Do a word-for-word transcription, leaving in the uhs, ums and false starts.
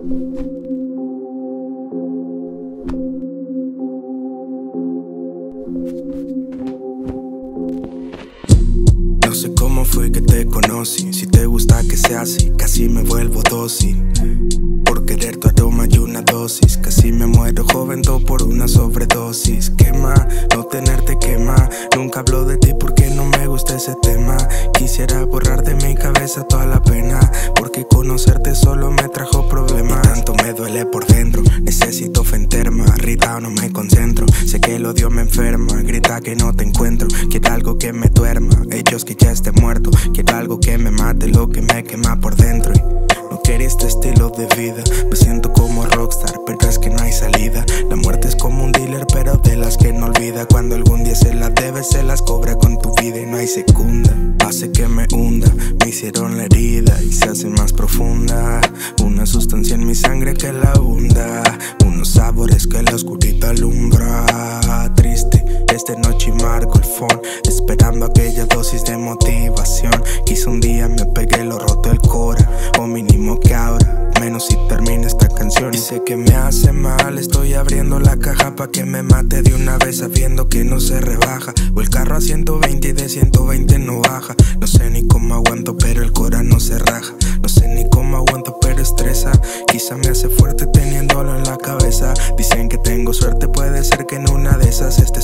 No sé cómo fue que te conocí, si te gusta que sea así, casi me vuelvo dócil. Por querer tu aroma y una dosis, casi me muero joven todo por una sobredosis. Quema, no tenerte quema, nunca hablo de ti porque no me gusta ese tema. Quisiera borrar de mi cabeza toda la pena, porque conocerte solo me trajo problemas. Y tanto me duele por dentro, necesito fenterma, Rita no me concentro. Sé que el odio me enferma, grita que no te encuentro. Quiero algo que me duerma, ellos que ya esté muerto. Quiero algo que me mate lo que me quema por dentro. Y no quería este estilo de vida, me siento como rockstar, pero es que no hay salida. La muerte es como un dealer, pero de las que no olvida. Cuando algún día se las debe, se las cobra con tu vida y no hay segunda. Hace que me hunda, me hicieron la herida y se hace más profunda. Una sustancia en mi sangre que la hunda, unos sabores que la oscuridad alumbra. Triste, esta noche marco el phone, esperando aquella dosis de motivación. Quizá un día me pegué lo roto el cora, o mínimo que ahora, menos si termina esta canción. Y sé que me hace mal, estoy abriendo la caja pa' que me mate de una vez sabiendo que no se rebaja. O el carro a ciento veinte y de ciento veinte no baja. No sé ni cómo aguanto pero el cora no se raja. No sé ni cómo aguanto pero estresa. Quizá me hace fuerte teniéndolo en la cabeza. Dicen que tengo suerte, puede ser que en una de esas esté